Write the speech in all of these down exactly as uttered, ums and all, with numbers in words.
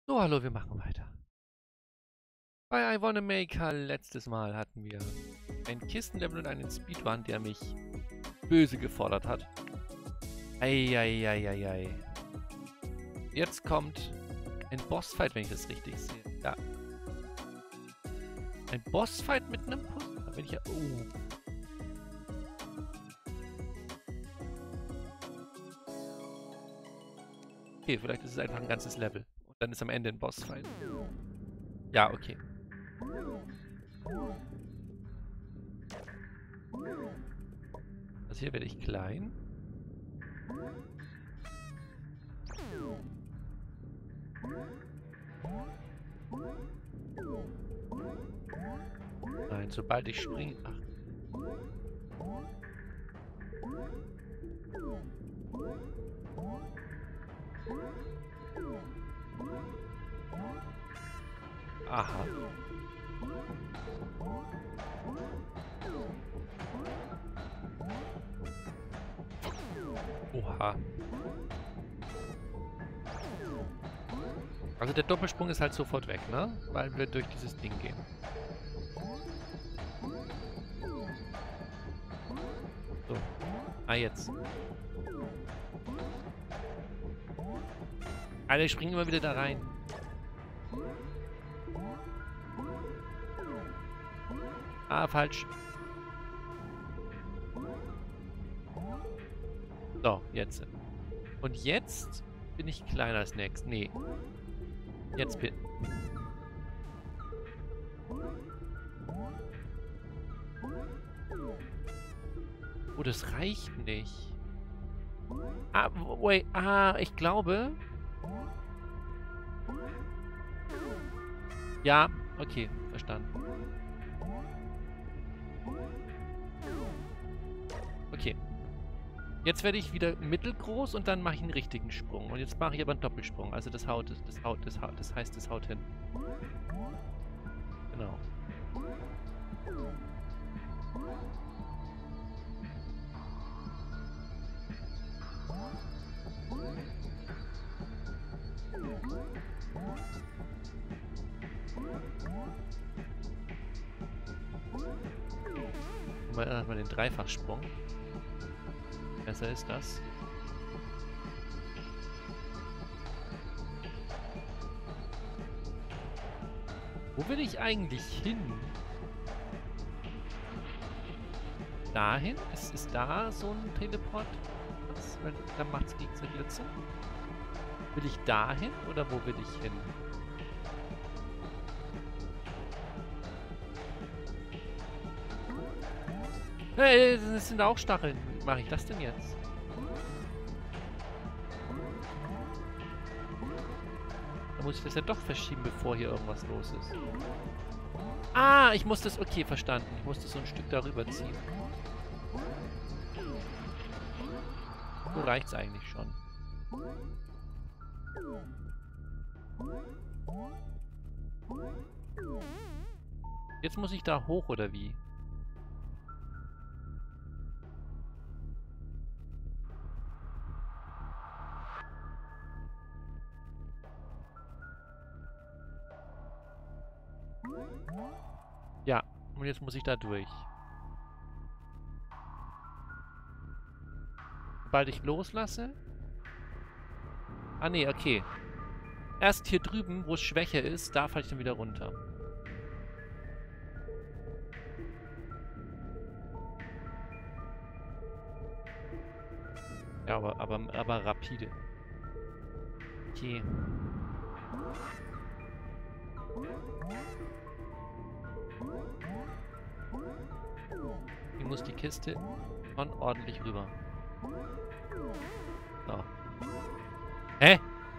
So, hallo, wir machen weiter. Bei I Wanna Maker letztes Mal hatten wir ein Kistenlevel und einen Speedrun, der mich böse gefordert hat. Eieieiei. Jetzt kommt ein Bossfight, wenn ich das richtig sehe. Ja. Ein Bossfight mit einem Puzzle? Da bin ich ja... Oh. Okay, vielleicht ist es einfach ein ganzes Level. Und dann ist am Ende ein Bossfight. Ja, okay. Also hier werde ich klein. Nein, sobald ich springe... Ach. Aha. Oha. Also der Doppelsprung ist halt sofort weg, ne? Weil wir durch dieses Ding gehen. So. Ah, jetzt. Alle springen immer wieder da rein. Ah, falsch. So, jetzt. Und jetzt bin ich kleiner als nächstes. Nee. Jetzt bin... Oh, das reicht nicht. Ah, wait. Ah, ich glaube... Ja, okay, verstanden. Okay. Jetzt werde ich wieder mittelgroß und dann mache ich einen richtigen Sprung. Und jetzt mache ich aber einen Doppelsprung. Also das haut, das haut, das haut, das heißt, das haut hin. Genau. Mal erstmal den Dreifachsprung. Besser ist das. Wo will ich eigentlich hin? Dahin? Ist, ist da so ein Teleport? Das, da macht's gegen so Glitzer. Will ich dahin oder wo will ich hin? Hey, das sind auch Stacheln. Wie mache ich das denn jetzt? Da muss ich das ja doch verschieben, bevor hier irgendwas los ist. Ah, ich muss das... Okay, verstanden. Ich muss das so ein Stück darüber ziehen. So reicht's eigentlich schon. Jetzt muss ich da hoch, oder wie? Ja, und jetzt muss ich da durch. Sobald ich loslasse... Ah, nee, okay. Erst hier drüben, wo es schwächer ist, da falle ich dann wieder runter. Ja, aber, aber, aber rapide. Okay. Ich muss die Kiste schon ordentlich rüber. So. Hä?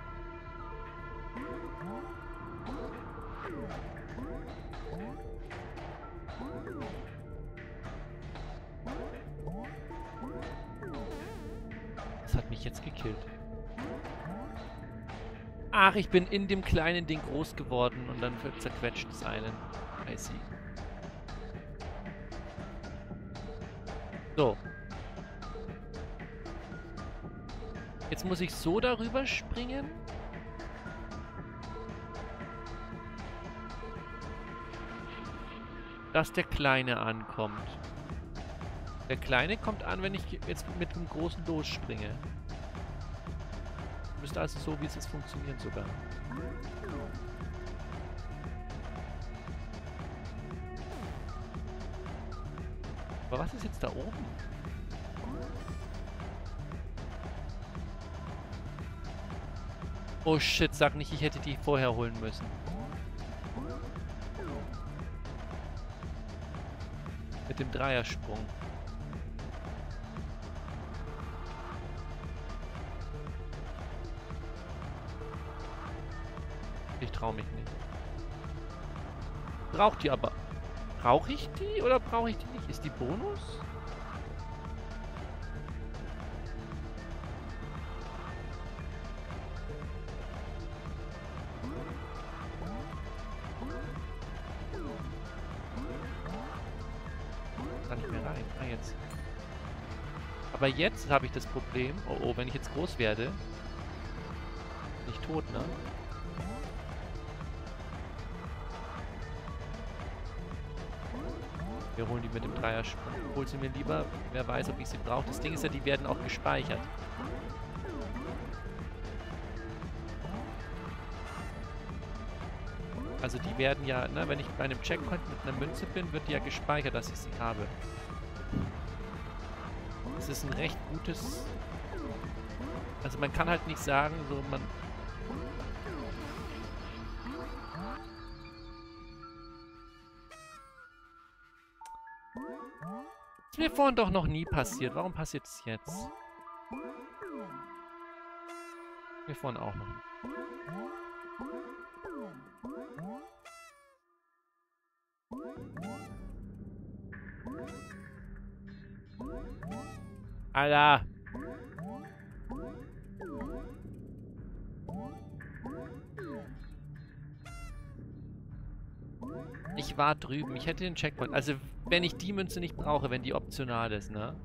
Das hat mich jetzt gekillt. Ach, ich bin in dem kleinen Ding groß geworden und dann zerquetscht es einen. I see. So. Jetzt muss ich so darüber springen. dass der Kleine ankommt. Der Kleine kommt an, wenn ich jetzt mit dem Großen losspringe. Müsste also so, wie es jetzt funktionieren sogar. Aber was ist jetzt da oben? Oh shit, sag nicht, ich hätte die vorher holen müssen. Mit dem Dreiersprung. Ich traue mich nicht. Braucht die aber. Brauche ich die oder brauche ich die nicht? Ist die Bonus? Kann nicht mehr rein. Ah, jetzt. Aber jetzt habe ich das Problem. Oh, oh, wenn ich jetzt groß werde. Bin ich tot, ne? Wir holen die mit dem Dreiersprung. Hol sie mir lieber. Wer weiß, ob ich sie brauche. Das Ding ist ja, die werden auch gespeichert. Also die werden ja, ne, wenn ich bei einem Checkpoint mit einer Münze bin, wird die ja gespeichert, dass ich sie habe. Das ist ein recht gutes... Also man kann halt nicht sagen, so man... Das ist mir vorhin doch noch nie passiert. Warum passiert es jetzt? Mir vorhin auch noch nicht. Alter! Ich war drüben. Ich hätte den Checkpoint. Also, wenn ich die Münze nicht brauche, wenn die optional ist, ne?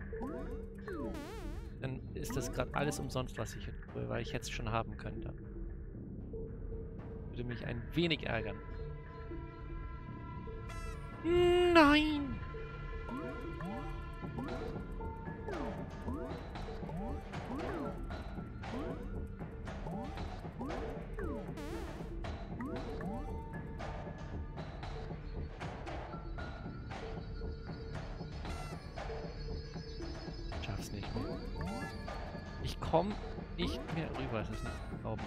Dann ist das gerade alles umsonst, was ich jetzt tue, weil ich jetzt schon haben könnte. Würde mich ein wenig ärgern. Nein! Schaff's nicht mehr. Ich komme nicht mehr rüber. Das ist nicht zu glauben.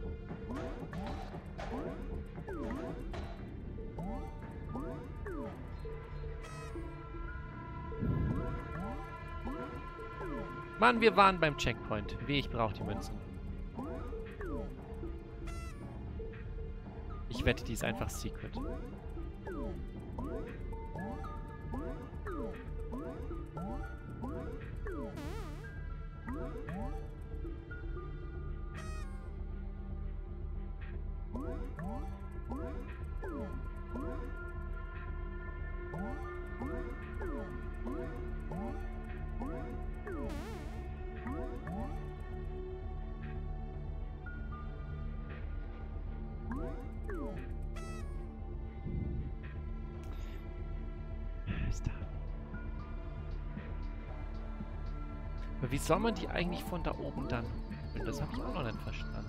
Mann, wir waren beim Checkpoint. Weh, ich brauche die Münzen. Ich wette, die ist einfach Secret. Ist da. Aber wie soll man die eigentlich von da oben dann holen? Das habe ich auch noch nicht verstanden.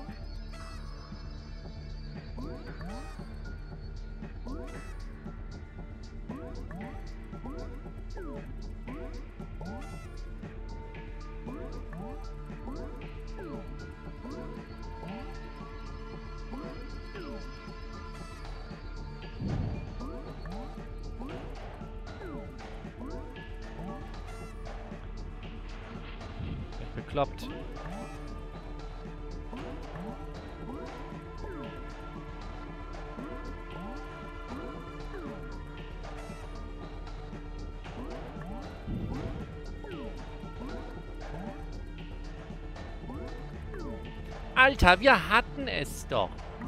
Bekloppt. Alter, wir hatten es doch.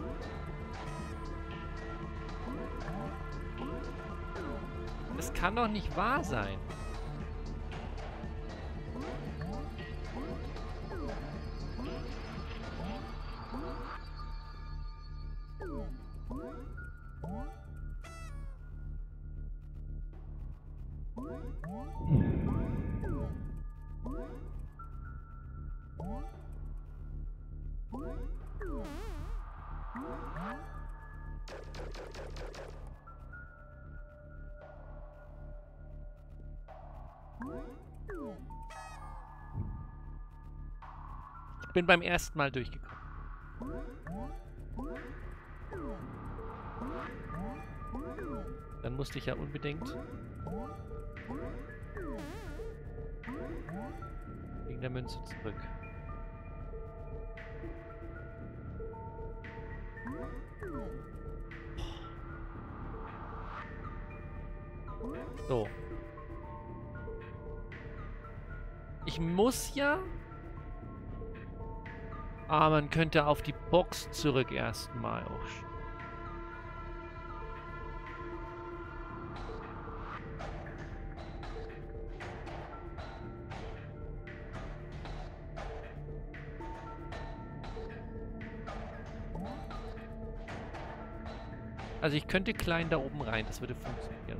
Das kann doch nicht wahr sein. Ich bin beim ersten Mal durchgekommen. Dann musste ich ja unbedingt wegen der Münze zurück. So. Ich muss ja... Ah, man könnte auf die Box zurück erstmal. Oh, also ich könnte klein da oben rein, das würde funktionieren.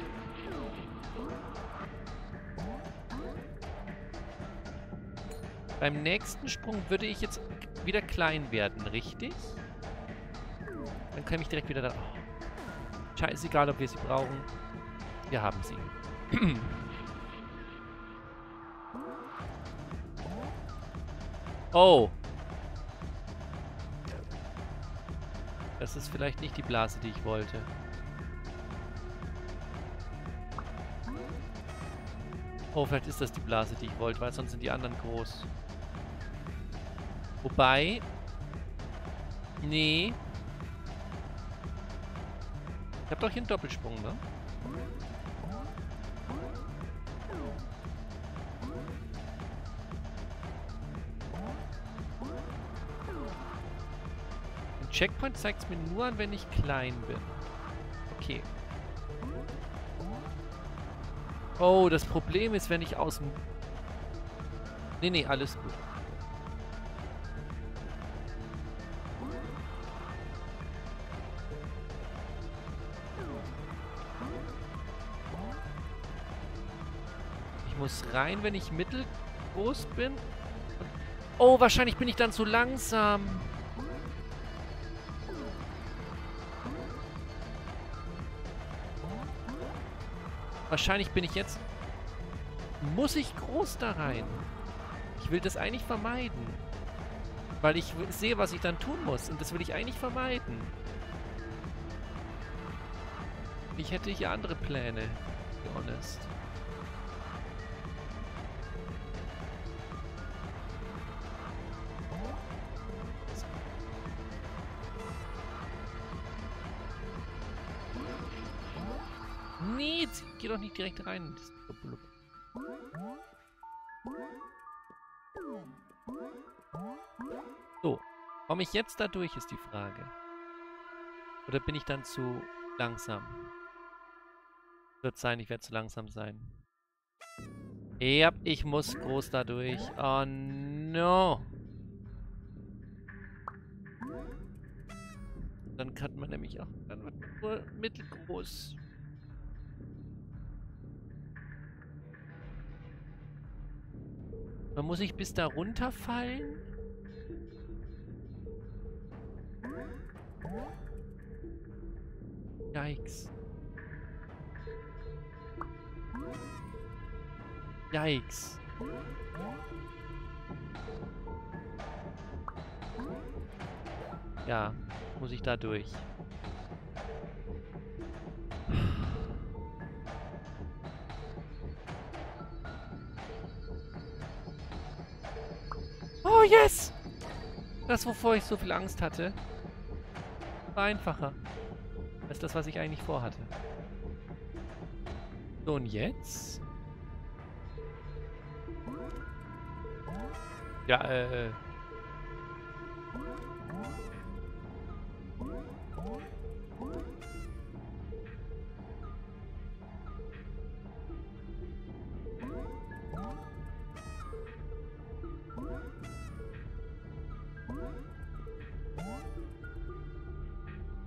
Beim nächsten Sprung würde ich jetzt wieder klein werden, richtig? Dann kann ich direkt wieder da... Oh. Scheißegal, ob wir sie brauchen. Wir haben sie. Oh. Das ist vielleicht nicht die Blase, die ich wollte. Oh, vielleicht ist das die Blase, die ich wollte, weil sonst sind die anderen groß. Wobei... Nee. Ich hab doch hier einen Doppelsprung, ne? Den Checkpoint zeigt es mir nur an, wenn ich klein bin. Okay. Oh, das Problem ist, wenn ich aus dem... Nee, nee, alles gut. Ich muss rein, wenn ich mittelgroß bin. Und oh, wahrscheinlich bin ich dann zu langsam. Wahrscheinlich bin ich jetzt... Muss ich groß da rein? Ich will das eigentlich vermeiden. Weil ich sehe, was ich dann tun muss. Und das will ich eigentlich vermeiden. Ich hätte hier andere Pläne. To be honest. Nee, jetzt geh doch nicht direkt rein. So, komme ich jetzt da durch, ist die Frage. Oder bin ich dann zu langsam? Wird sein, ich werde zu langsam sein. Ja, ich muss groß da durch. Oh no. Dann kann man nämlich auch... Dann wird man nur mittelgroß. Man muss ich bis da runterfallen? Yikes. Yikes. Ja, muss ich da durch. Oh, yes! Das, wovor ich so viel Angst hatte, war einfacher als das, was ich eigentlich vorhatte. So, und jetzt? Ja, äh...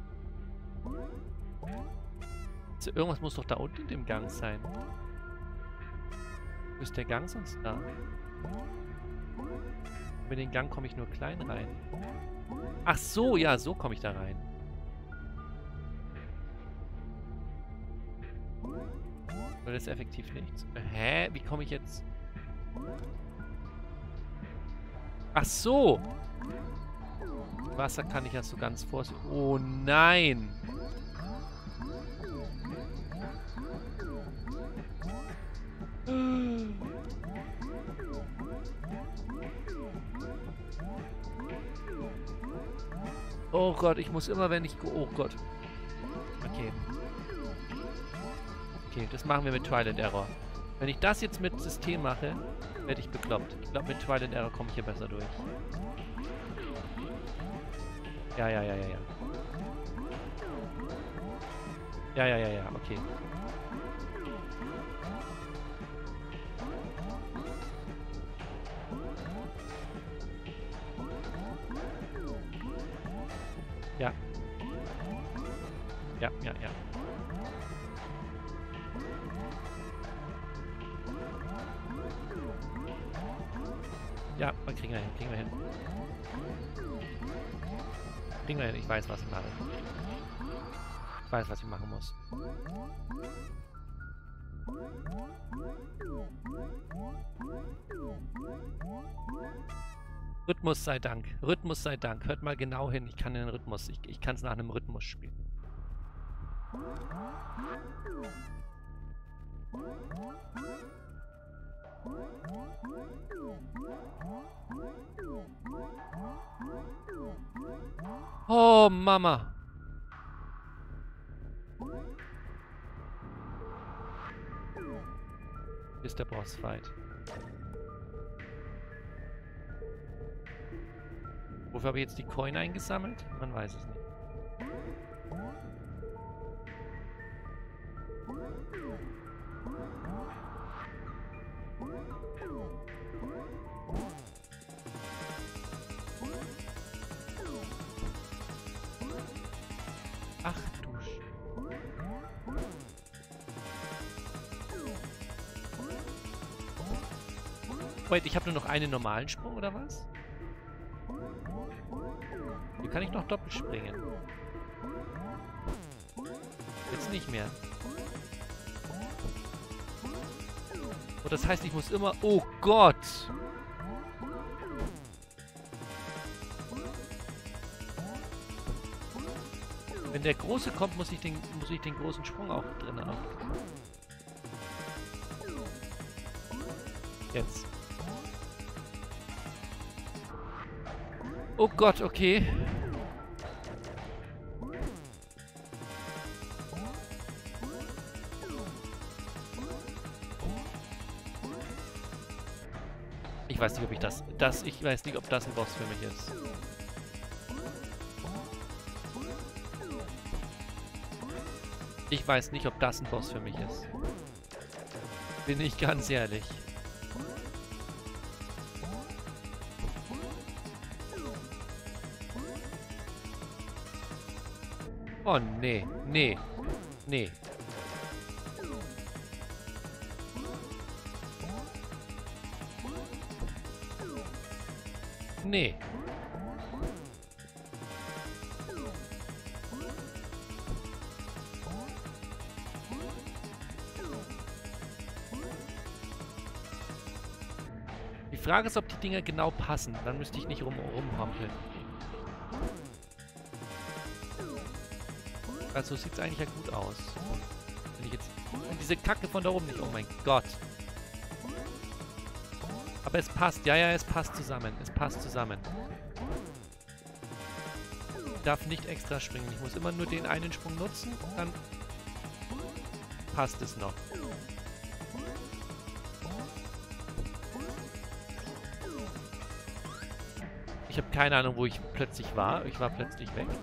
irgendwas muss doch da unten in dem Gang sein. Wo ist der Gang sonst da? Mit dem Gang komme ich nur klein rein. Ach so, ja, so komme ich da rein. Oder ist effektiv nichts? Hä? Wie komme ich jetzt... Ach so! Wasser kann ich ja so ganz vorsichtig... Oh nein! Oh Gott, ich muss immer, wenn ich... Oh Gott. Okay. Okay, das machen wir mit Twilight Error. Wenn ich das jetzt mit System mache, werde ich bekloppt. Ich glaube, mit Twilight Error komme ich hier besser durch. Ja, ja, ja, ja, ja. Ja, ja, ja, ja, okay. Ja. Ja, ja, ja. Ja, man kriegen wir hin, kriegen wir hin. Kriegen wir hin, ich weiß, was ich mache. Ich weiß, was ich machen muss. Rhythmus sei Dank. Rhythmus sei Dank. Hört mal genau hin. Ich kann den Rhythmus. Ich, ich kann es nach einem Rhythmus spielen. Oh, Mama. Hier ist der Bossfight. Wofür habe ich jetzt die Coin eingesammelt? Man weiß es nicht. Ach du Sch... Wait, ich habe nur noch einen normalen Sprung, oder was? Hier kann ich noch doppelt springen. Jetzt nicht mehr. Oh, das heißt, ich muss immer... Oh Gott! Wenn der Große kommt, muss ich den, muss ich den großen Sprung auch drin haben. Jetzt. Oh Gott, okay. Ich weiß nicht, ob ich das... das ich weiß nicht, ob das ein Boss für mich ist. Ich weiß nicht, ob das ein Boss für mich ist. Bin ich ganz ehrlich. Oh, nee. Nee. Nee. Nee. Die Frage ist, ob die Dinger genau passen. Dann müsste ich nicht rum rumhampeln. Also sieht es eigentlich ja gut aus. Wenn ich jetzt... Und diese Kacke von da oben nicht. Oh mein Gott. Aber es passt. Ja, ja, es passt zusammen. Es passt zusammen. Ich darf nicht extra springen. Ich muss immer nur den einen Sprung nutzen. Dann passt es noch. Ich habe keine Ahnung, wo ich plötzlich war. Ich war plötzlich weg.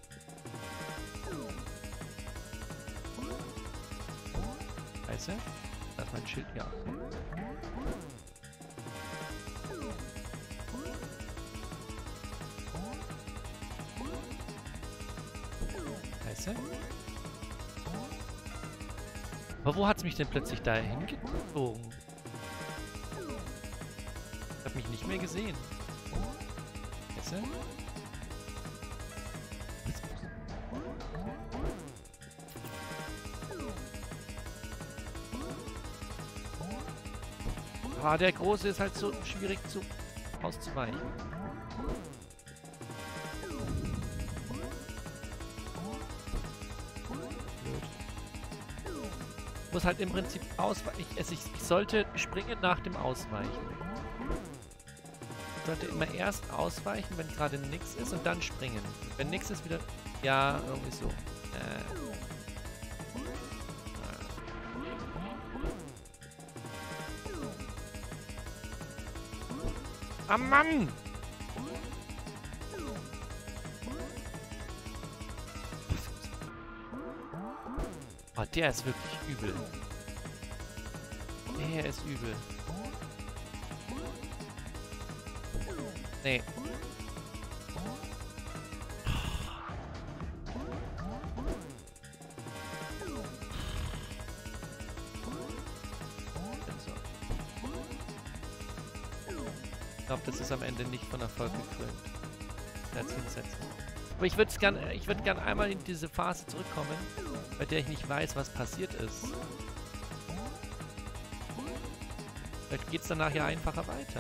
Scheiße. Da ist mein Schild. Ja. Scheiße. Aber wo hat es mich denn plötzlich dahin gezogen? mich nicht mehr gesehen. Weißt du? Ah, der Große ist halt so schwierig zu auszuweichen. Ich muss halt im Prinzip ausweichen. Ich, also ich, ich sollte springen nach dem Ausweichen. Ich sollte immer erst ausweichen, wenn gerade nichts ist und dann springen. Und wenn nichts ist, wieder... Ja, irgendwie so. Äh. Ah, Mann! Oh, der ist wirklich übel. Der ist übel. Nee. Ich glaube, das ist am Ende nicht von Erfolg gekrönt. Das hinsetzen. Aber ich würde gern, ich würde gern einmal in diese Phase zurückkommen, bei der ich nicht weiß, was passiert ist. Vielleicht geht es danach ja einfacher weiter.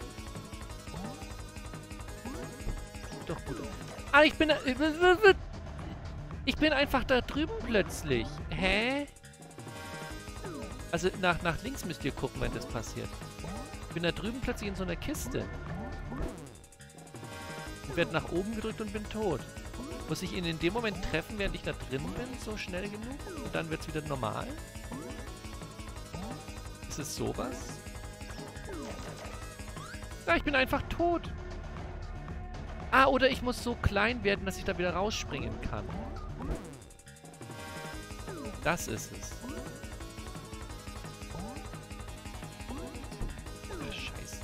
Doch gut. Ah, ich bin... Ich bin einfach da drüben plötzlich. Hä? Also nach, nach links müsst ihr gucken, wenn das passiert. Ich bin da drüben plötzlich in so einer Kiste. Ich werde nach oben gedrückt und bin tot. Muss ich ihn in dem Moment treffen, während ich da drin bin, so schnell genug? Und dann wird es wieder normal? Ist es sowas? Ja, ich bin einfach tot. Ah, oder ich muss so klein werden, dass ich da wieder rausspringen kann. Das ist es. Scheiße.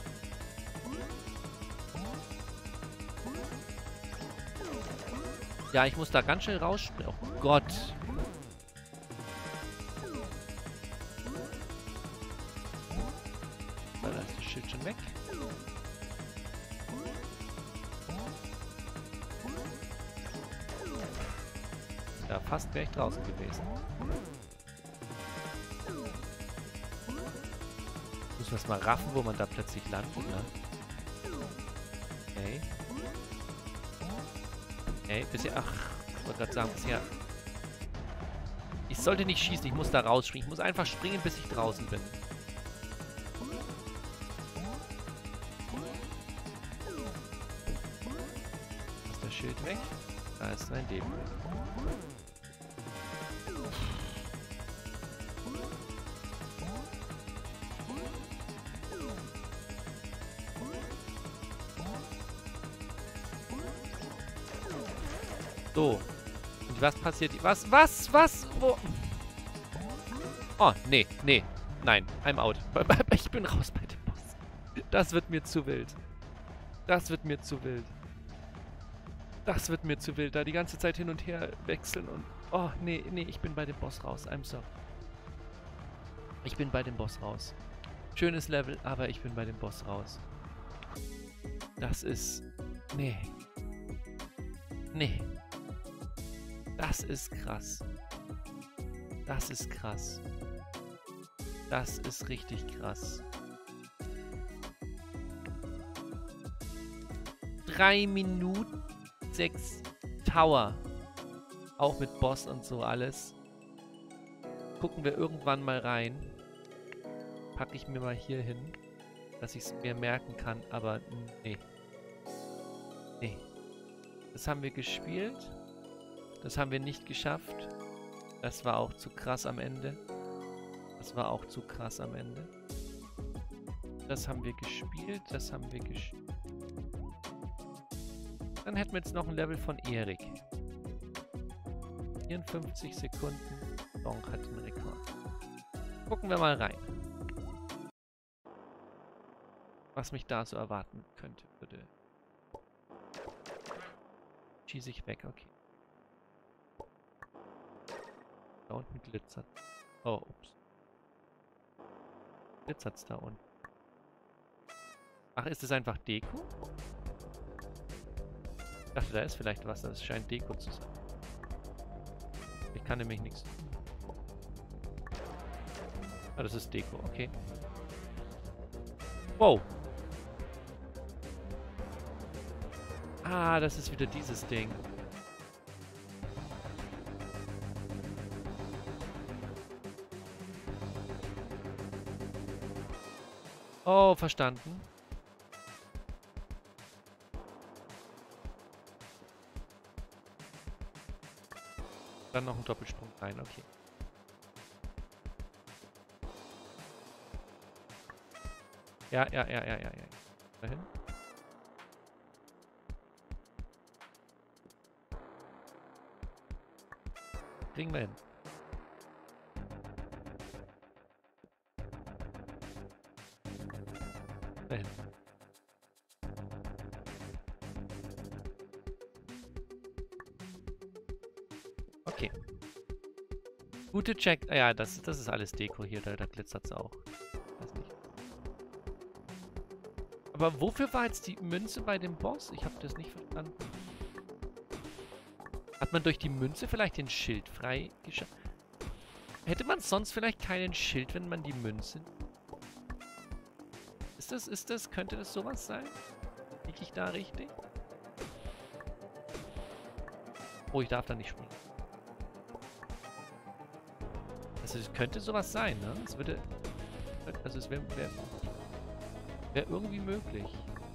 Ja, ich muss da ganz schnell rausspringen. Oh Gott. So, da ist das Schild schon weg. Ja, fast wäre ich draußen gewesen. Muss man es mal raffen, wo man da plötzlich landet, ne? Okay. Okay, bisher... Ach, ich wollte gerade sagen, bisher... Ich sollte nicht schießen, ich muss da rausspringen. Ich muss einfach springen, bis ich draußen bin. Ist das Schild weg? Da ist sein Leben weg. So. Und was passiert? Was? Was? Was? Wo? Oh, nee, nee. Nein, I'm out. Ich bin raus bei dem Boss. Das wird mir zu wild. Das wird mir zu wild. Das wird mir zu wild. Da die ganze Zeit hin und her wechseln und... Oh, nee, nee, ich bin bei dem Boss raus. I'm sorry. Ich bin bei dem Boss raus. Schönes Level, aber ich bin bei dem Boss raus. Das ist... Nee. Nee. Das ist krass. Das ist krass. Das ist richtig krass. Drei Minuten sechs Tower. Auch mit Boss und so alles. Gucken wir irgendwann mal rein. Packe ich mir mal hier hin, dass ich es mir merken kann, aber nee. Nee. Das haben wir gespielt. Das haben wir nicht geschafft. Das war auch zu krass am Ende. Das war auch zu krass am Ende. Das haben wir gespielt. Das haben wir gespielt. Dann hätten wir jetzt noch ein Level von Erik. vierundfünfzig Sekunden. Donk hat den Rekord. Gucken wir mal rein. Was mich da so erwarten könnte, würde. Schieße ich weg, okay. Da unten glitzert. Oh, ups. Glitzert's da unten. Ach, ist es einfach Deko? Ich dachte, da ist vielleicht was. Das scheint Deko zu sein. Ich kann nämlich nichts. Ah, das ist Deko. Okay. Wow. Ah, das ist wieder dieses Ding. Oh, verstanden. Dann noch ein Doppelsprung rein, okay. Ja, ja, ja, ja, ja, ja. Dahin. Kriegen wir hin. Dahin. Okay. Gute Check. Ah, ja, das, das ist alles Deko hier. Da, da glitzert es auch. Weiß nicht. Aber wofür war jetzt die Münze bei dem Boss? Ich habe das nicht verstanden. Hat man durch die Münze vielleicht den Schild freigeschaltet? Hätte man sonst vielleicht keinen Schild, wenn man die Münze... Ist das, ist das, könnte das sowas sein? Liege ich da richtig? Oh, ich darf da nicht springen. Also es könnte sowas sein, ne? Es würde... Also es wäre... Wäre wär irgendwie möglich.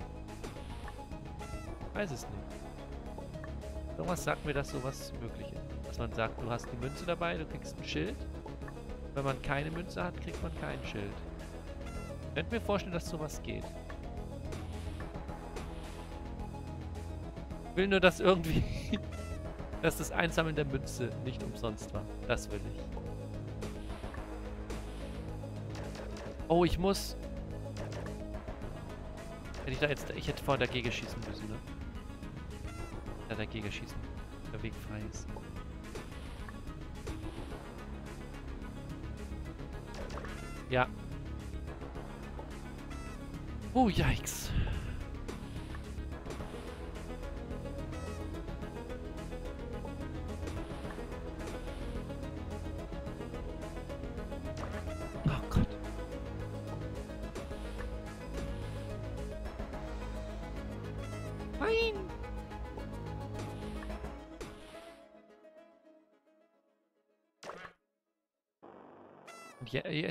Ich weiß es nicht. Irgendwas sagt mir, dass sowas möglich ist. Dass man sagt, du hast die Münze dabei, du kriegst ein Schild. Wenn man keine Münze hat, kriegt man kein Schild. Ich könnte mir vorstellen, dass sowas geht. Ich will nur, dass irgendwie... dass das Einsammeln der Münze nicht umsonst war. Das will ich. Oh, ich muss... Hätte ich da jetzt... Ich hätte vorher dagegen schießen müssen, ne? Da dagegen schießen. Der Weg frei ist. Ja. Oh, yikes. Oh Gott. Nein! Ja, ja.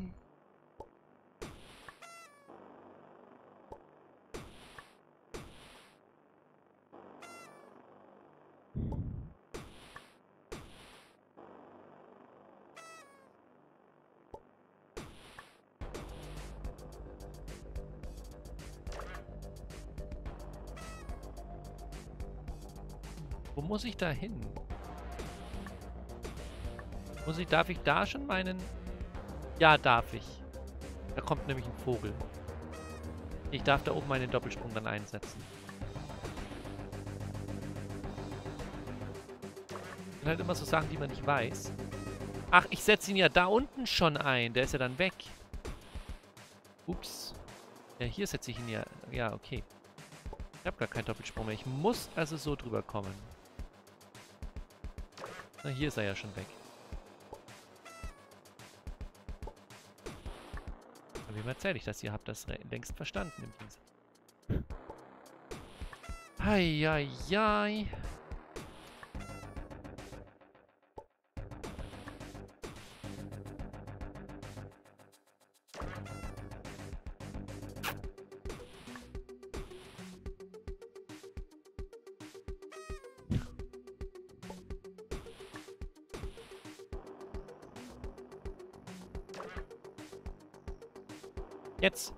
Wo muss ich da hin? Muss ich, darf ich da schon meinen... Ja, darf ich. Da kommt nämlich ein Vogel. Ich darf da oben meinen Doppelsprung dann einsetzen. Das sind halt immer so Sachen, die man nicht weiß. Ach, ich setze ihn ja da unten schon ein. Der ist ja dann weg. Ups. Ja, hier setze ich ihn ja... Ja, okay. Ich habe gar keinen Doppelsprung mehr. Ich muss also so drüber kommen. Na, hier ist er ja schon weg. Wem erzähle ich das? Ihr habt das längst verstanden im Gegensatz. Heieiei. Jetzt.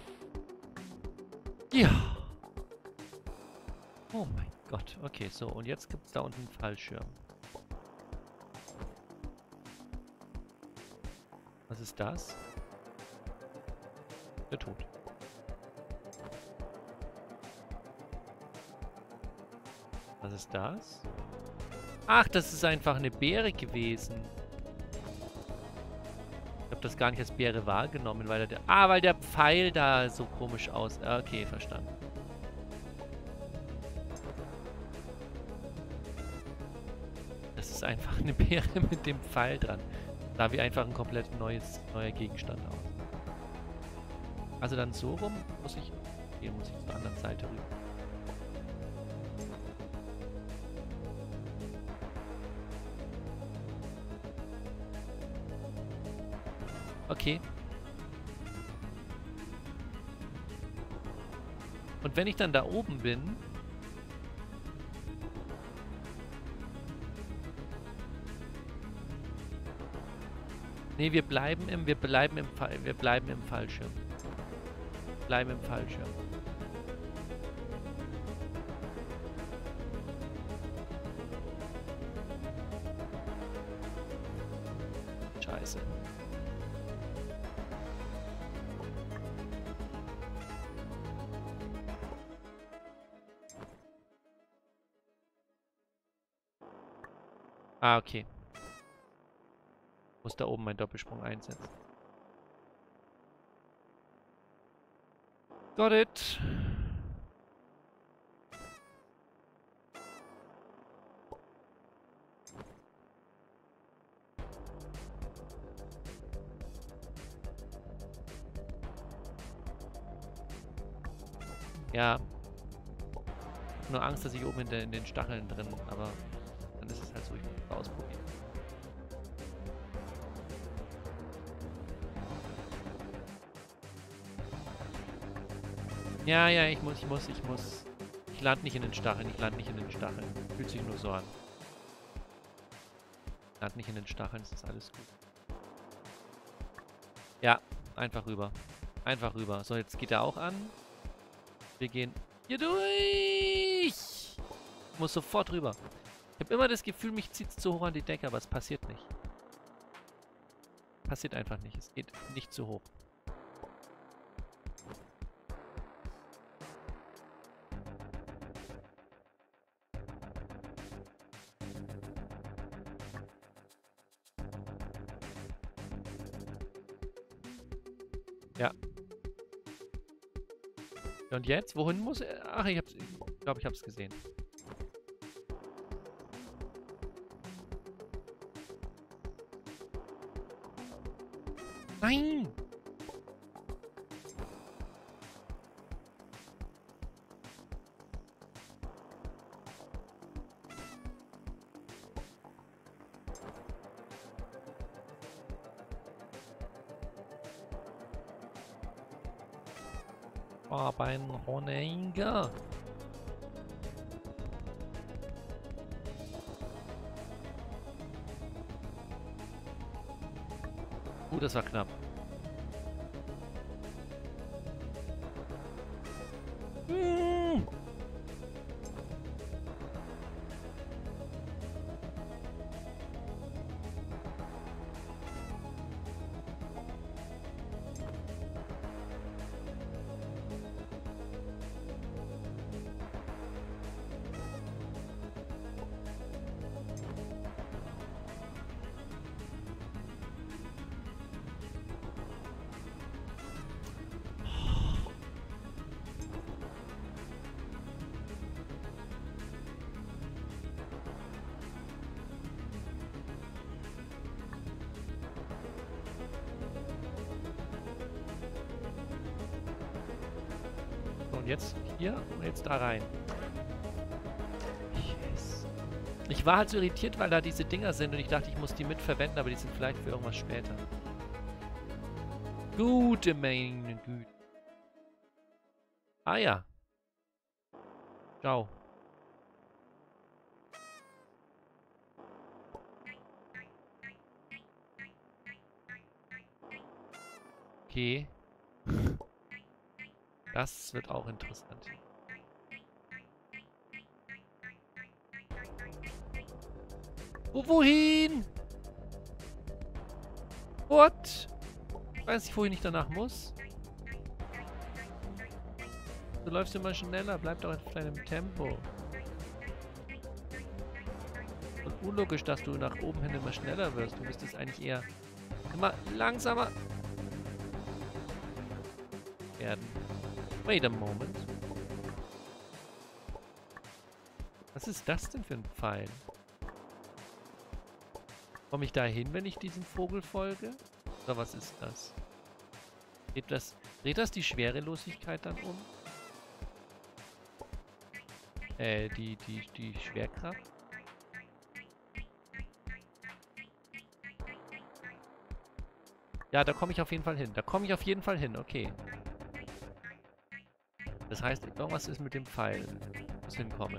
Ja. Oh mein Gott. Okay, so. Und jetzt gibt es da unten einen Fallschirm. Was ist das? Der Tod. Was ist das? Ach, das ist einfach eine Beere gewesen. habe das gar nicht als Beere wahrgenommen, weil der... Ah, weil der Pfeil da so komisch aus... Okay, verstanden. Das ist einfach eine Beere mit dem Pfeil dran. Da wie einfach ein komplett neues, neuer Gegenstand aus. Also dann so rum muss ich... Hier muss ich zur anderen Seite rüber. Okay. Und wenn ich dann da oben bin... Nee, wir bleiben im, wir bleiben im Fall, wir bleiben im Fallschirm. Bleiben im Fallschirm. Scheiße. Ah, okay. Muss da oben meinen Doppelsprung einsetzen. Got it. Ja. Nur Angst, dass ich oben in, der, in den Stacheln drin, aber dann ist es halt so, ich muss es ausprobieren. Ja, ja, ich muss, ich muss, ich muss. Ich lande nicht in den Stacheln, ich lande nicht in den Stacheln. Fühlt sich nur so an. Ich lande nicht in den Stacheln, es ist alles gut. Ja, einfach rüber. Einfach rüber. So, jetzt geht er auch an. Wir gehen hier durch. Ich muss sofort rüber. Ich habe immer das Gefühl, mich zieht es zu hoch an die Decke, aber es passiert nicht. Passiert einfach nicht. Es geht nicht zu hoch. Ja. Und jetzt? Wohin muss er? Ach, ich hab's. Ich glaube, ich hab's gesehen. Nein! Aber ein Honenga. Uh, das war knapp. Hm. Und jetzt hier und jetzt da rein. Yes. Ich war halt so irritiert, weil da diese Dinger sind und ich dachte, ich muss die mitverwenden, aber die sind vielleicht für irgendwas später. Gute meine Güte. Ah ja. Ciao. Okay. Das wird auch interessant. Wo, wohin? What? Ich weiß nicht, wohin ich danach muss. Du läufst immer schneller, bleib doch in deinem Tempo. Und unlogisch, dass du nach oben hin immer schneller wirst. Du müsstest eigentlich eher Immer langsamer werden. Wait a moment. Was ist das denn für ein Pfeil? Komme ich da hin, wenn ich diesem Vogel folge? Oder was ist das? Dreht das, dreht das die Schwerelosigkeit dann um? Äh, die, die, die Schwerkraft? Ja, da komme ich auf jeden Fall hin. Da komme ich auf jeden Fall hin, okay. Das heißt, irgendwas ist mit dem Pfeil. Ich muss hinkommen.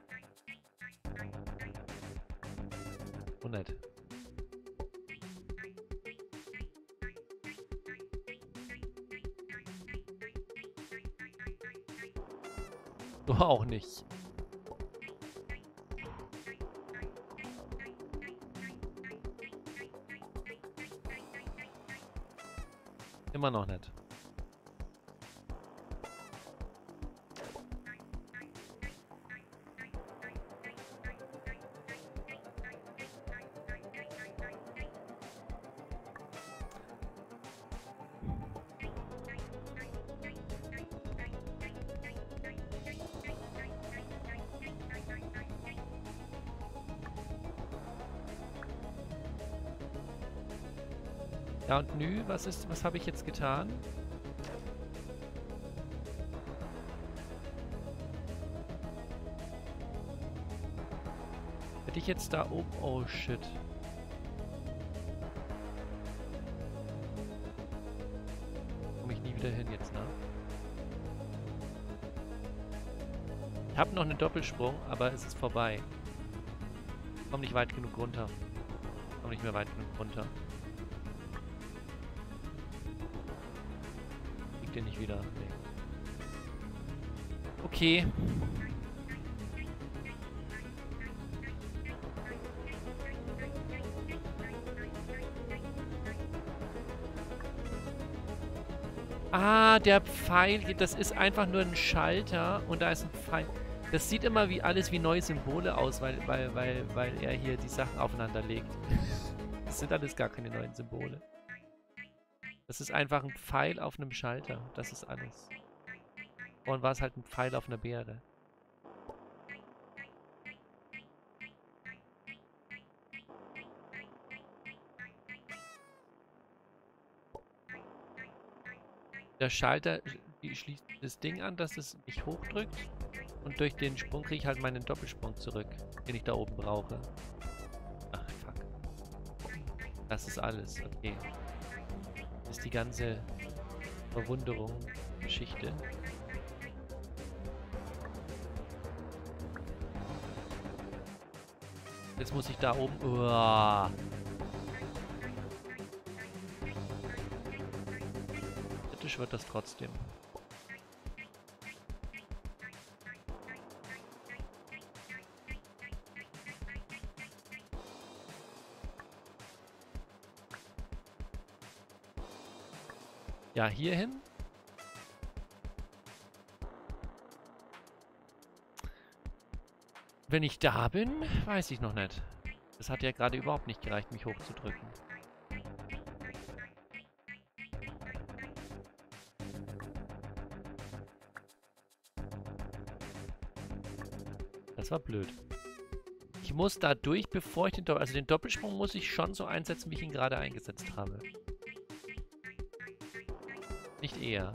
Oh, nett. Du auch nicht. Immer noch nicht. Ja und nü, was ist, was habe ich jetzt getan? Hätte ich jetzt da oben... Oh shit. Komme ich nie wieder hin jetzt, ne? Ich habe noch einen Doppelsprung, aber es ist vorbei. Ich komme nicht weit genug runter. Ich komme nicht mehr weit genug runter. Liegt der nicht wieder? Nee. Okay. Ah, der Pfeil, das ist einfach nur ein Schalter und da ist ein Pfeil. Das sieht immer wie alles wie neue Symbole aus, weil, weil, weil, weil er hier die Sachen aufeinander legt. Das sind alles gar keine neuen Symbole. Das ist einfach ein Pfeil auf einem Schalter. Das ist alles. Vorhin war es halt ein Pfeil auf einer Beere. Der Schalter die schließt das Ding an, dass es mich hochdrückt. Und durch den Sprung kriege ich halt meinen Doppelsprung zurück, den ich da oben brauche. Ach, fuck. Das ist alles, okay. Das ist die ganze Verwunderung, Geschichte. Jetzt muss ich da oben... Uah. Kritisch wird das trotzdem. Ja, hierhin. Wenn ich da bin, weiß ich noch nicht. Das hat ja gerade überhaupt nicht gereicht, mich hochzudrücken. Das war blöd. Ich muss da durch, bevor ich den Doppelsprung... Also den Doppelsprung muss ich schon so einsetzen, wie ich ihn gerade eingesetzt habe. Nicht eher.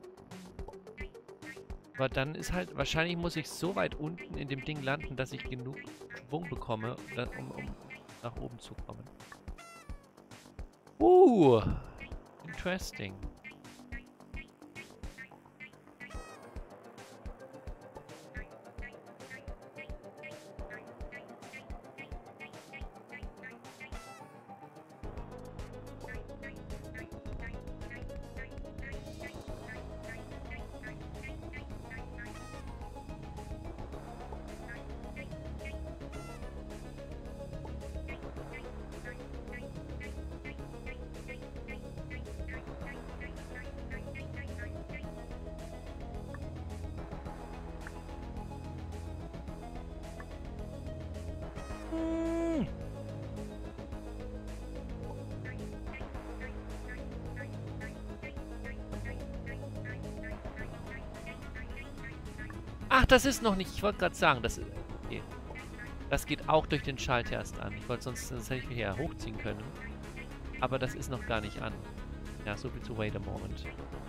Aber dann ist halt... Wahrscheinlich muss ich so weit unten in dem Ding landen, dass ich genug Schwung bekomme, um, um nach oben zu kommen. Uh! Interesting. Ach, das ist noch nicht. Ich wollte gerade sagen, das, okay. Das geht auch durch den Schalter erst an. Ich wollte sonst, sonst hätte ich mich ja hochziehen können. Aber das ist noch gar nicht an. Ja, so viel zu wait a moment.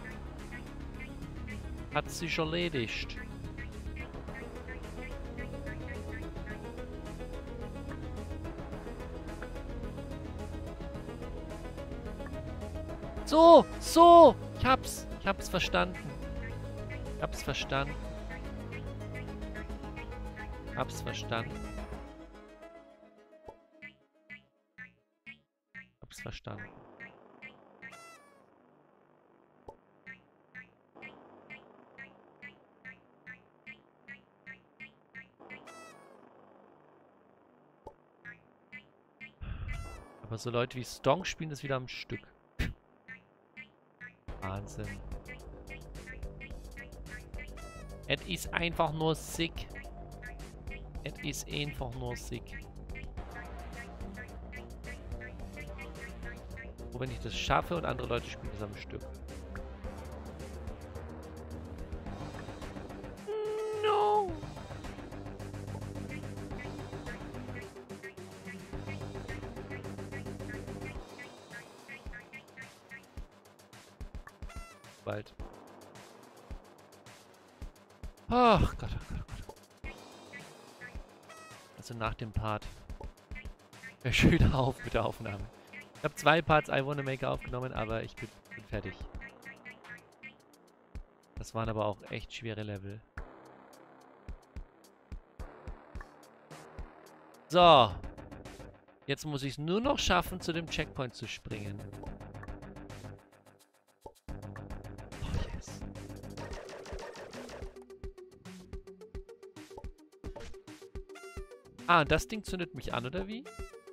Hat sich erledigt. So, so. Ich hab's. Ich hab's verstanden. Ich hab's verstanden. Ich hab's verstanden. Ich hab's verstanden. Aber so Leute wie Stonk spielen das wieder am Stück. Wahnsinn. Es ist einfach nur sick. Es ist einfach nur sick. Wo wenn ich das schaffe und andere Leute spielen das am Stück. No! Bald. Ach Gott, oh Gott, oh Gott. Also nach dem Part. Hör schön auf mit der Aufnahme. Ich habe zwei Parts I Wanna Make aufgenommen, aber ich bin, bin fertig. Das waren aber auch echt schwere Level. So. Jetzt muss ich es nur noch schaffen, zu dem Checkpoint zu springen. Oh, yes. Ah, das Ding zündet mich an, oder wie?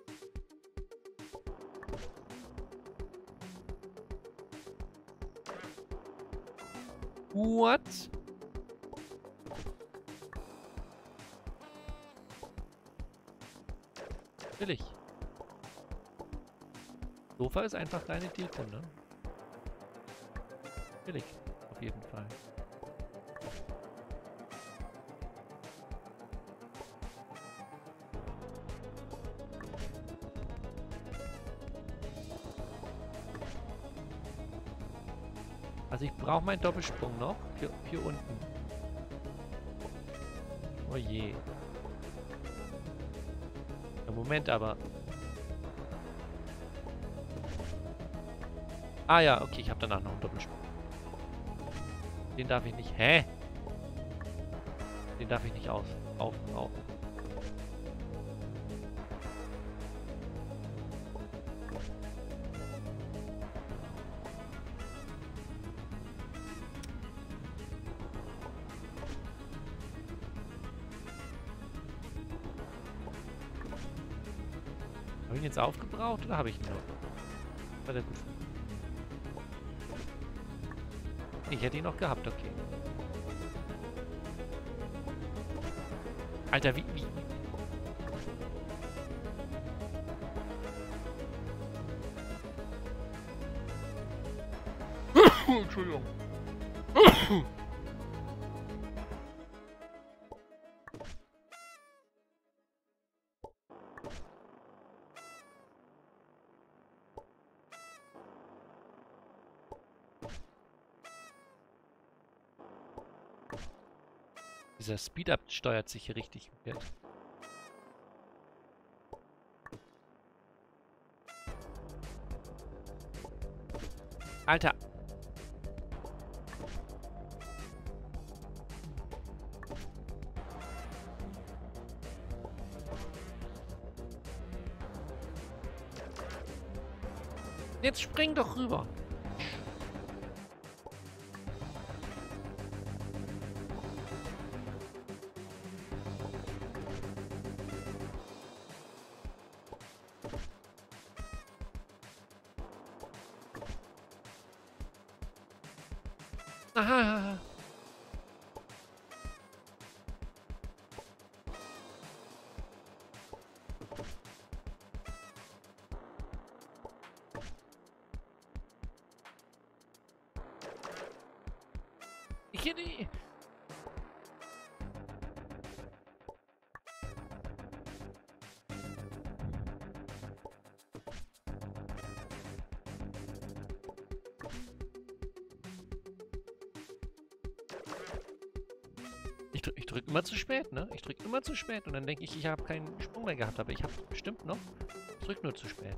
What? Will ich. Sofa ist einfach deine Deko, ne? Will ich. Auf jeden Fall. Also ich brauche meinen Doppelsprung noch für, für unten. Oh je. Ja, Moment aber. Ah ja, okay, ich habe danach noch einen Doppelsprung. Den darf ich nicht... Hä? Den darf ich nicht auf... auf... auf. Habe ich ihn jetzt aufgebraucht oder habe ich ihn noch? War der gut? Ich hätte ihn noch gehabt, okay. Alter, wie... wie? Entschuldigung. Dieser Speed-Up steuert sich hier richtig wert. Alter. Jetzt spring doch rüber. Aha. Ich hätte... dr ich drücke immer zu spät, ne? Ich drücke immer zu spät und dann denke ich, ich habe keinen Sprung mehr gehabt, aber ich habe bestimmt noch. Ich drücke nur zu spät.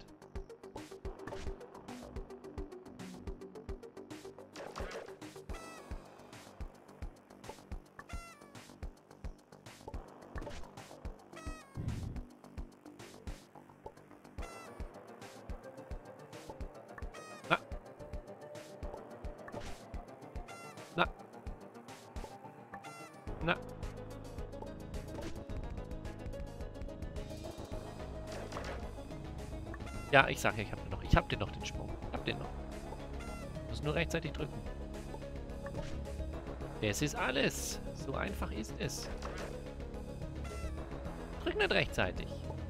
Na. Na. Na. Ja, ich sage ja, ich habe den noch. Ich habe den noch, den Sprung. Ich habe den noch. Ich muss nur rechtzeitig drücken. Das ist alles. So einfach ist es. Drück nicht rechtzeitig.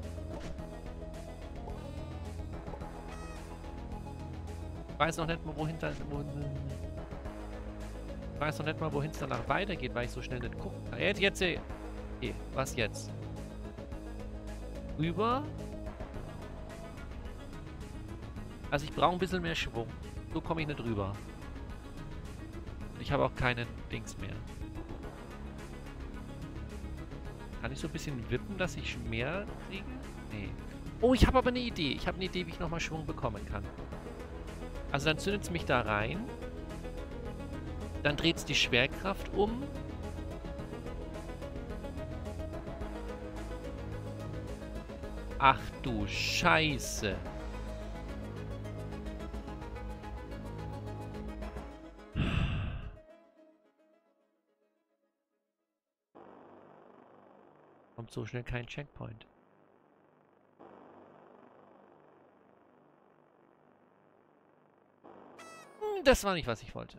Ich weiß noch nicht mal, wohin da, wo, ich weiß noch nicht mal, wohin es danach weitergeht, weil ich so schnell nicht gucke. Ah, jetzt, jetzt, okay, was jetzt? Rüber. Also ich brauche ein bisschen mehr Schwung. So komme ich nicht rüber. Ich habe auch keinen Dings mehr. Kann ich so ein bisschen wippen, dass ich mehr kriege? Nee. Oh, ich habe aber eine Idee. Ich habe eine Idee, wie ich nochmal Schwung bekommen kann. Also dann zündet es mich da rein. Dann dreht es die Schwerkraft um. Ach du Scheiße. Kommt so schnell kein Checkpoint. Hm, das war nicht, was ich wollte.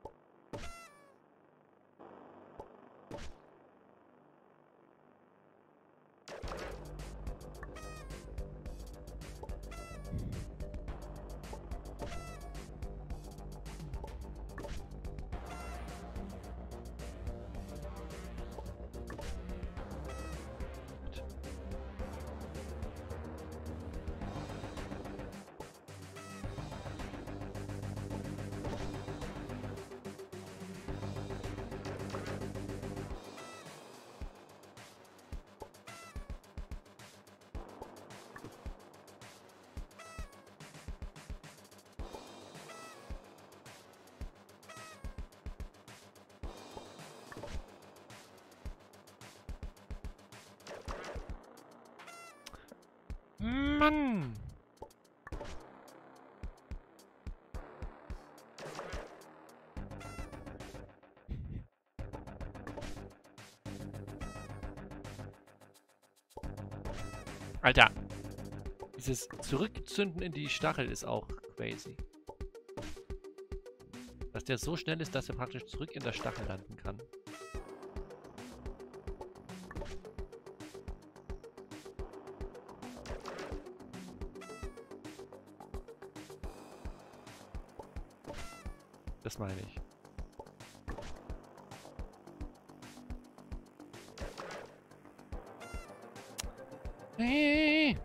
Mann! Alter! Dieses Zurückzünden in die Stachel ist auch crazy. Dass der so schnell ist, dass er praktisch zurück in der Stachel landen kann. Das meine ich. Hey.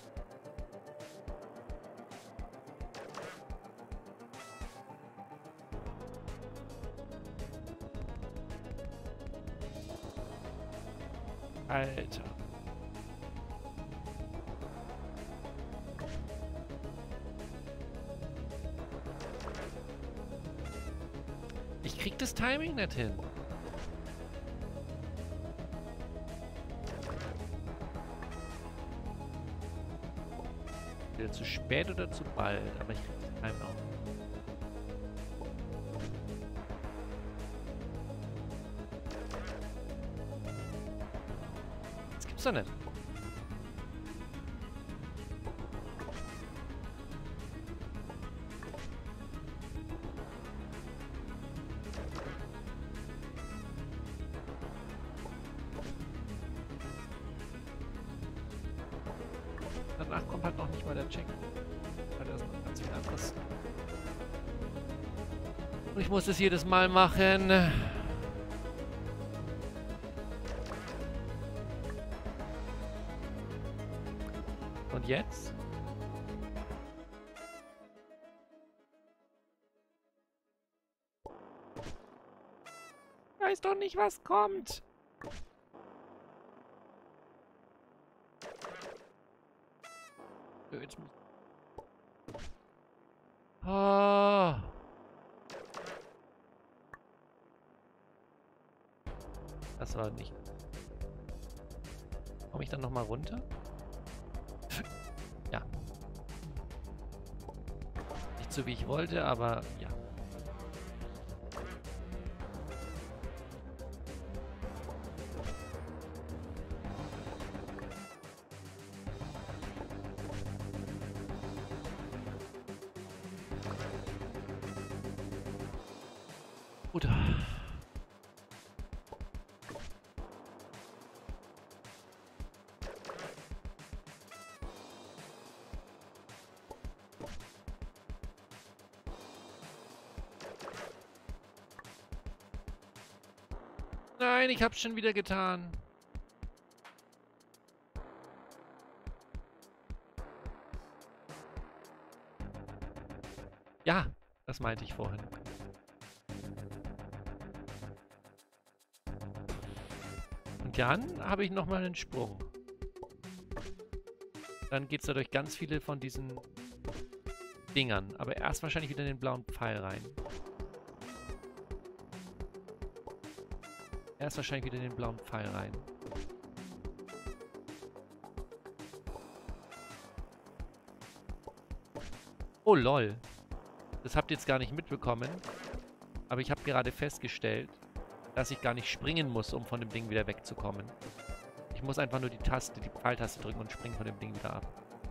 Alter. Ich krieg das Timing nicht hin. Wieder zu spät oder zu bald, aber ich krieg das Timing auch. Das gibt's doch nicht. Danach kommt halt noch nicht mal der Check. Weil da ist noch ganz viel anderes. Und ich muss das jedes Mal machen. Und jetzt? Ich weiß doch nicht, was kommt. Jetzt muss... Oh. Das war nicht... Komme ich dann nochmal runter? Ja. Nicht so wie ich wollte, aber ja. Gut. Nein, ich hab's schon wieder getan. Ja, das meinte ich vorhin. Und dann habe ich nochmal einen Sprung. Dann geht's da durch ganz viele von diesen Dingern. Aber erst wahrscheinlich wieder in den blauen Pfeil rein. Erst wahrscheinlich wieder in den blauen Pfeil rein. Oh lol. Das habt ihr jetzt gar nicht mitbekommen. Aber ich habe gerade festgestellt, dass ich gar nicht springen muss, um von dem Ding wieder wegzukommen. Ich muss einfach nur die Taste, die Pfeiltaste drücken und springe von dem Ding wieder ab.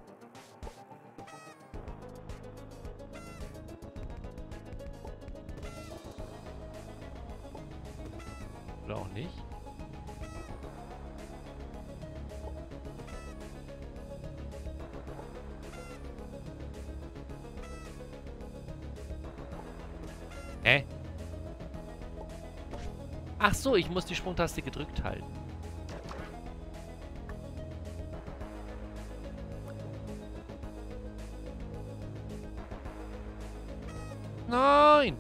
Oder auch nicht. Hä? Ach so, ich muss die Sprungtaste gedrückt halten. Nein!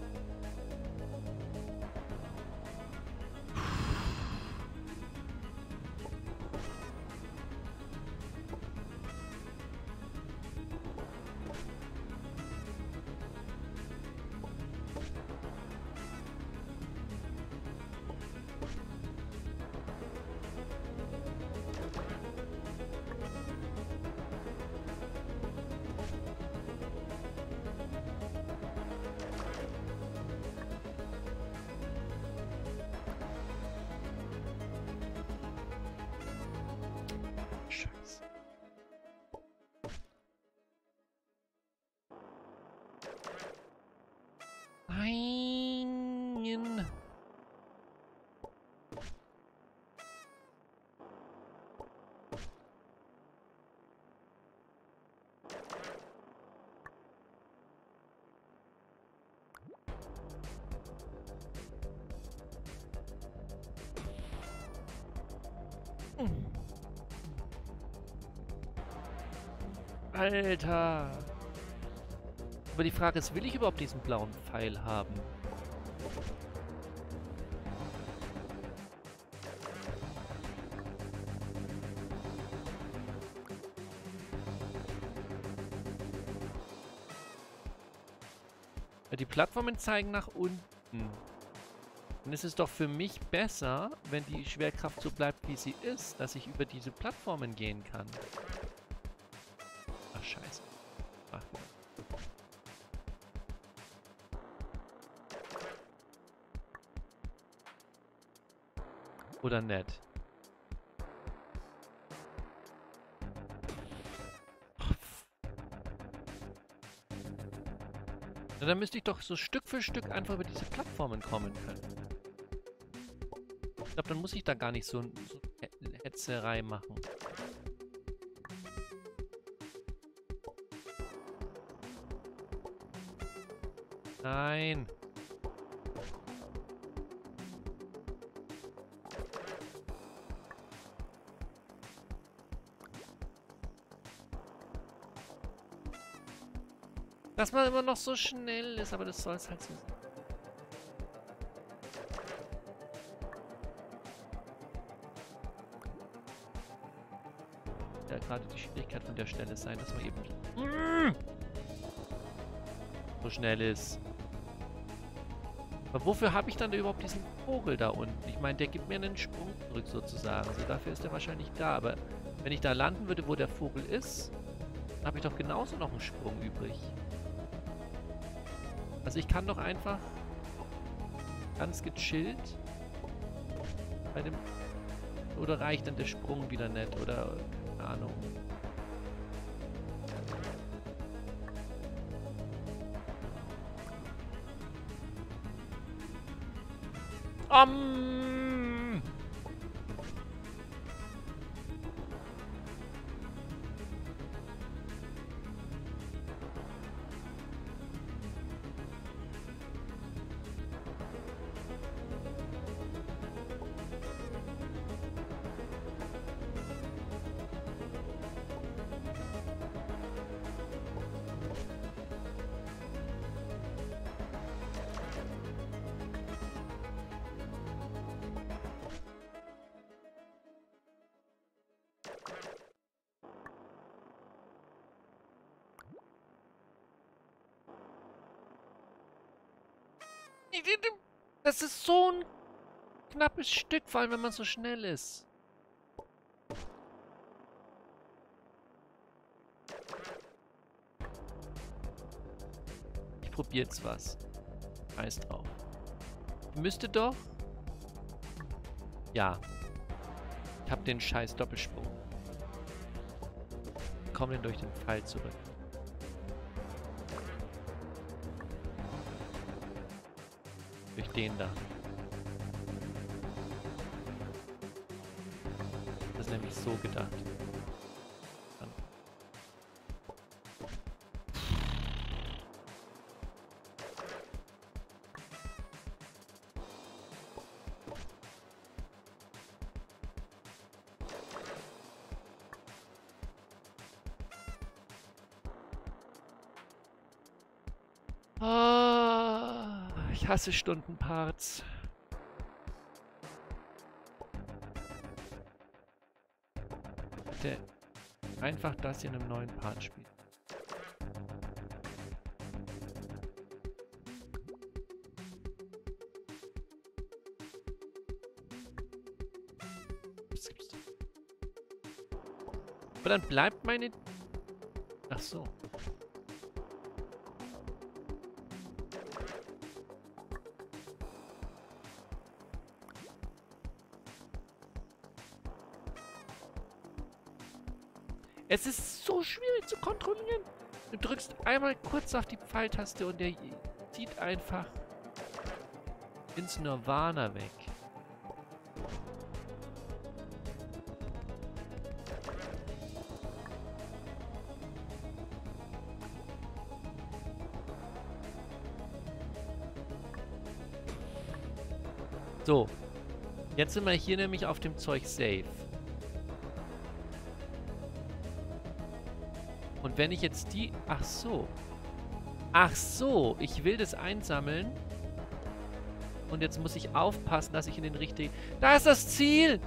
Scheiße. Nein. Alter. Aber die Frage ist, will ich überhaupt diesen blauen Pfeil haben? Die Plattformen zeigen nach unten. Und es ist doch für mich besser, wenn die Schwerkraft so bleibt, wie sie ist, dass ich über diese Plattformen gehen kann. Ach, scheiße. Ach, ja. Oder nett. Na, dann müsste ich doch so Stück für Stück einfach über diese Plattformen kommen können. Ich glaube, dann muss ich da gar nicht so, so eine Hetzerei machen. Nein. Dass man immer noch so schnell ist, aber das soll es halt so sein. da gerade die Schwierigkeit von der Stelle sein, dass man eben mm, so schnell ist. Aber wofür habe ich dann da überhaupt diesen Vogel da unten? Ich meine, der gibt mir einen Sprung zurück sozusagen. Also dafür ist er wahrscheinlich da. Aber wenn ich da landen würde, wo der Vogel ist, dann habe ich doch genauso noch einen Sprung übrig. Also ich kann doch einfach ganz gechillt bei dem... Oder reicht dann der Sprung wieder nicht? Oder... keine Ahnung. Um. Das ist so ein knappes Stück, vor allem wenn man so schnell ist. Ich probiere jetzt was. Scheiß drauf. Müsste doch... Ja. Ich habe den scheiß Doppelsprung. Ich komme denn durch den Pfeil zurück. Durch den da. Das ist nämlich so gedacht. Dann. Ah, ich hasse Stundenparts. Der einfach das in einem neuen Part spielt. Aber dann bleibt meine... Ach so. Es ist so schwierig zu kontrollieren. Du drückst einmal kurz auf die Pfeiltaste und der zieht einfach ins Nirvana weg. So. Jetzt sind wir hier nämlich auf dem Zeug safe. Und wenn ich jetzt die... Ach so. Ach so. Ich will das einsammeln. Und jetzt muss ich aufpassen, dass ich in den richtigen... Da ist das Ziel!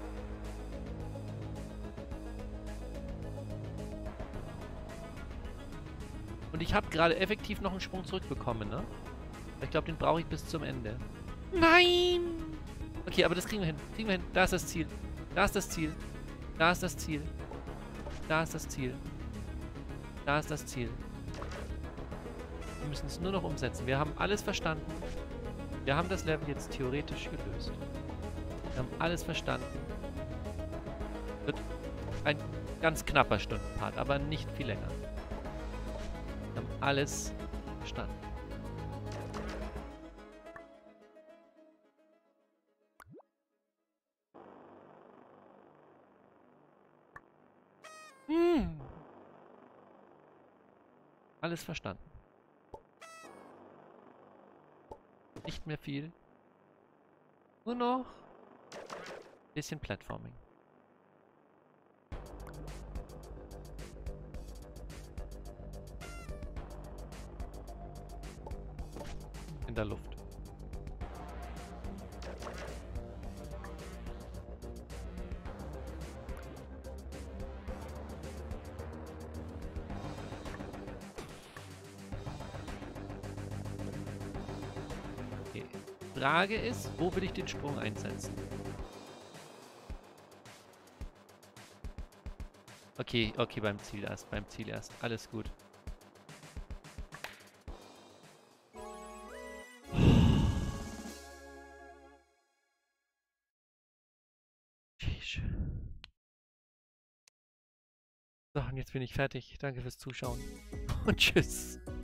Und ich habe gerade effektiv noch einen Sprung zurückbekommen, ne? Ich glaube, den brauche ich bis zum Ende. Nein! Okay, aber das kriegen wir hin. Kriegen wir hin. Da ist das Ziel. Da ist das Ziel. Da ist das Ziel. Da ist das Ziel. Da ist das Ziel. Wir müssen es nur noch umsetzen. Wir haben alles verstanden. Wir haben das Level jetzt theoretisch gelöst. Wir haben alles verstanden. Wird ein ganz knapper Stundenpart, aber nicht viel länger. Wir haben alles verstanden. Hm. Alles verstanden. Nicht mehr viel. Nur noch ein bisschen Platforming. In der Luft. Frage ist, wo will ich den Sprung einsetzen? Okay, okay, beim Ziel erst, beim Ziel erst. Alles gut. So, und jetzt bin ich fertig. Danke fürs Zuschauen. Und tschüss.